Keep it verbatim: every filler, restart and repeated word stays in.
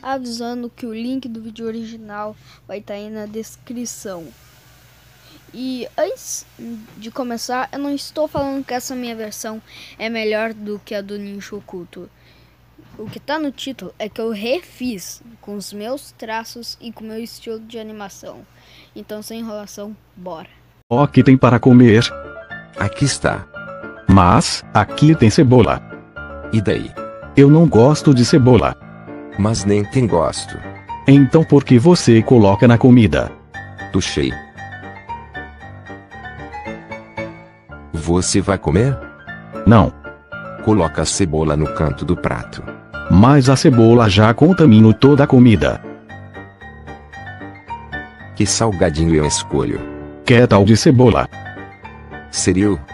avisando que o link do vídeo original vai estar aí na descrição. E antes de começar, eu não estou falando que essa minha versão é melhor do que a do Ninja Oculto. O que tá no título é que eu refiz com os meus traços e com o meu estilo de animação. Então, sem enrolação, bora. O que tem para comer? Aqui está. Mas, aqui tem cebola. E daí? Eu não gosto de cebola. Mas nem tem gosto. Então por que você coloca na comida? Tuxei. Você vai comer? Não. Coloca a cebola no canto do prato. Mas a cebola já contamina toda a comida. Que salgadinho eu escolho? Que tal de cebola? Cereal.